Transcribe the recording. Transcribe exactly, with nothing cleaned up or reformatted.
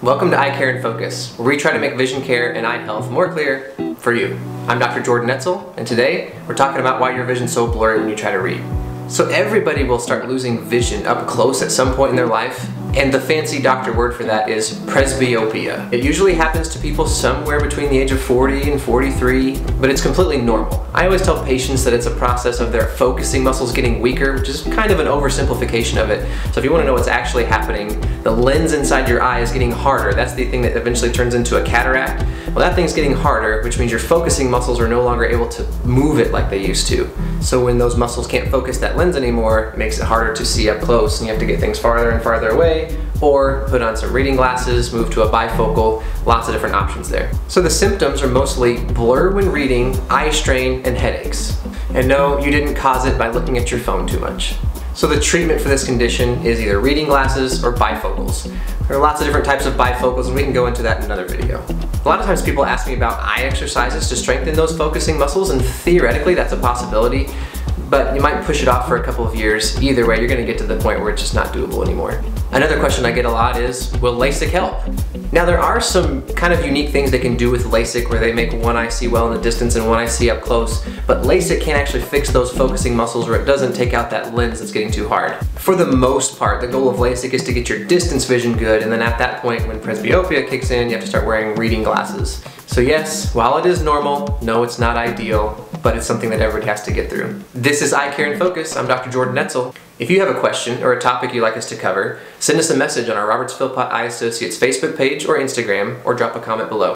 Welcome to Eye Care in Focus, where we try to make vision care and eye health more clear for you. I'm Doctor Jordan Netzel, and today we're talking about why your vision's so blurry when you try to read. So everybody will start losing vision up close at some point in their life, and the fancy doctor word for that is presbyopia. It usually happens to people somewhere between the age of forty and forty-three, but it's completely normal. I always tell patients that it's a process of their focusing muscles getting weaker, which is kind of an oversimplification of it. So if you want to know what's actually happening, the lens inside your eye is getting harder. That's the thing that eventually turns into a cataract. Well, that thing's getting harder, which means your focusing muscles are no longer able to move it like they used to. So when those muscles can't focus that lens anymore, it makes it harder to see up close, and you have to get things farther and farther away, or put on some reading glasses, move to a bifocal, lots of different options there. So the symptoms are mostly blur when reading, eye strain, and headaches. And no, you didn't cause it by looking at your phone too much. So the treatment for this condition is either reading glasses or bifocals. There are lots of different types of bifocals, and we can go into that in another video. A lot of times people ask me about eye exercises to strengthen those focusing muscles, and theoretically that's a possibility, but you might push it off for a couple of years. Either way, you're gonna get to the point where it's just not doable anymore. Another question I get a lot is, will Lasik help? Now there are some kind of unique things they can do with Lasik where they make one eye see well in the distance and one eye see up close, but Lasik can't actually fix those focusing muscles where it doesn't take out that lens that's getting too hard. For the most part, the goal of Lasik is to get your distance vision good, and then at that point when presbyopia kicks in, you have to start wearing reading glasses. So yes, while it is normal, no, it's not ideal, but it's something that everybody has to get through. This is Eye Care in Focus. I'm Doctor Jordan Netzel. If you have a question or a topic you'd like us to cover, send us a message on our Roberts-Philpott Eye Associates Facebook page or Instagram, or drop a comment below.